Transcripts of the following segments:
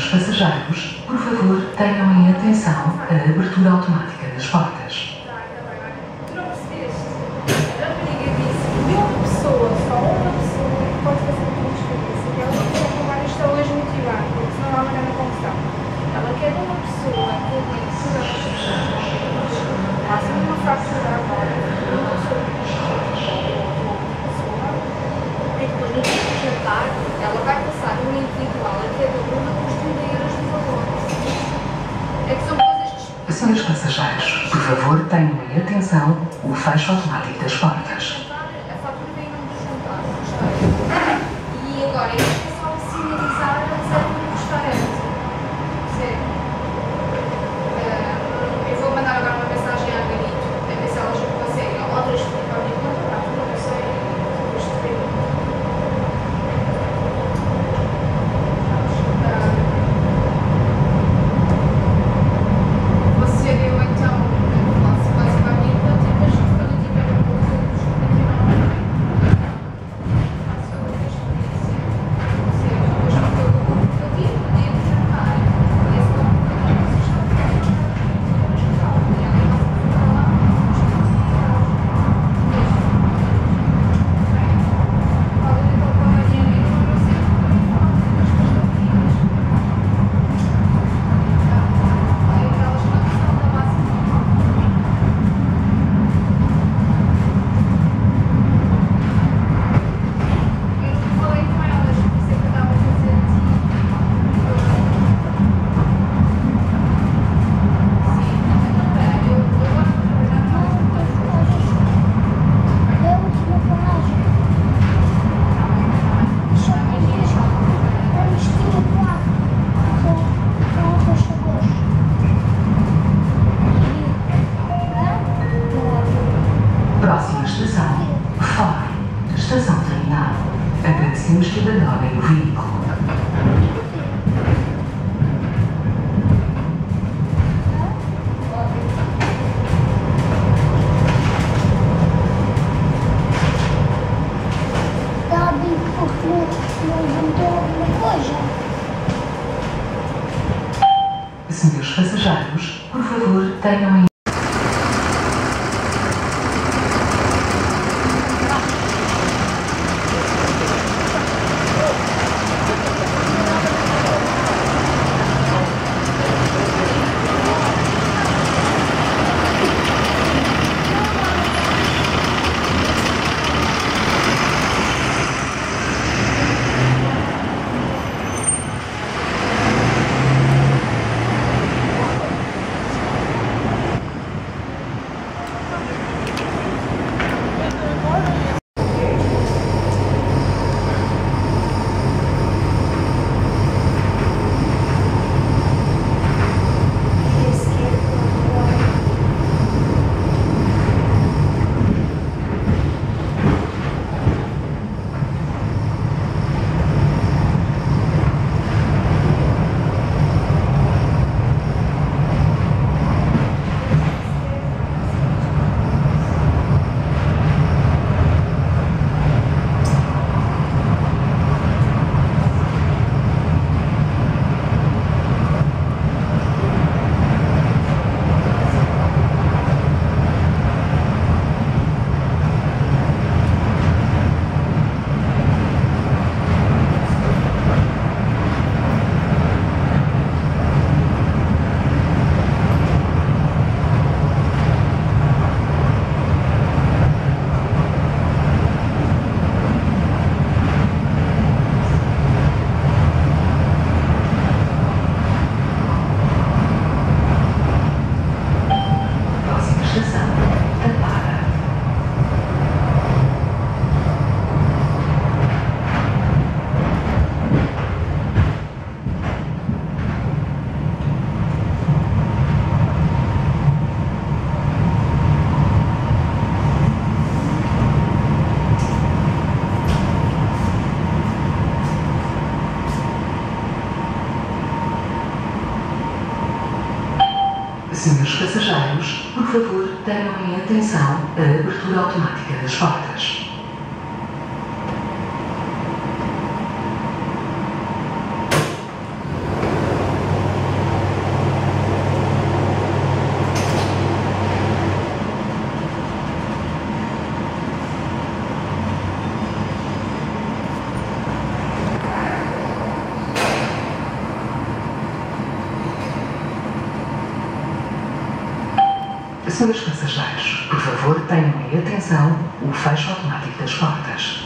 passageiros, por favor, tenham em atenção a abertura automática das portas. Não percebeste? A rapariga disse que uma pessoa, só uma pessoa, pode fazer uma experiência. E ela não quer acabar isto hoje motivar, porque senão vai haver na confusão. Ela quer uma pessoa que diz todas as pessoas, faça uma fatura agora, uma pessoa e depois no dia do jantar, ela vai passar um individual a cada uma com os 30 euros de valor. É que são coisas que... Senhores passageiros, por favor, tenham em atenção o fecho automático das portas. A fatura vem não descontar. E agora, isto é só sinalizar a reserva do restaurante. Percebe? Eu vou mandar agora uma mensagem à Benito, a ver se ela já consegue ou transferir para a minha conta, para a tua, não sei, depois de ver. Você deu então, se passa para a minha conta e depois quando eu tiver um pouco de aqui não faço a experiência. Ou seja, depois quando eu vou para o dia, podemos jantar. E esse não vocês estão a fazer jantar. E ela vai para lá, os 15 euros. Podem então para amanhã e eu não sei como é que falam das pastelarias. Aquelas que não são da base. Eu não falei com elas, por isso é que eu estava a fazer assim. Sim, então espera, eu agora vou trabalhar Próxima estação, fora. Estação terminal. Agradecemos que abandonem o veículo. Sabe porque não inventou alguma coisa? Senhores passageiros, por favor, tenham em Senhores passageiros, por favor, tenham em atenção a abertura automática das portas. Senhores passageiros, por favor, tenham em atenção o fecho automático das portas.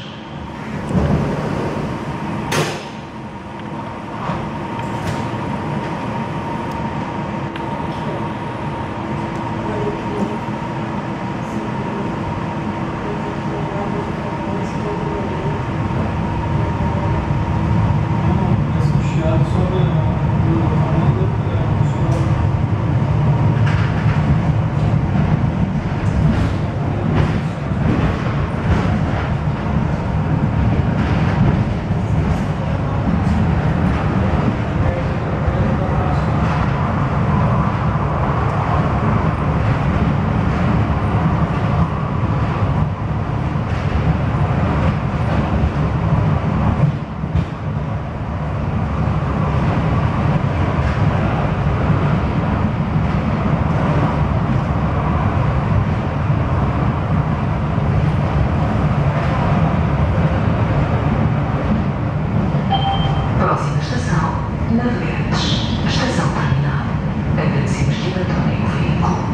Próxima estação, Navegantes. Estação terminal. Agradecemos que abandonem o veículo.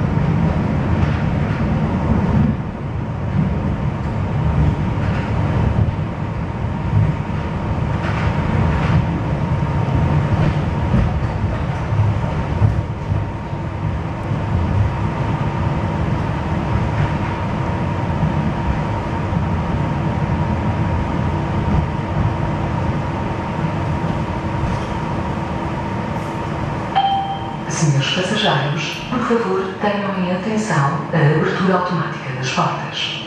Senhores passageiros, por favor, tenham em atenção a abertura automática das portas.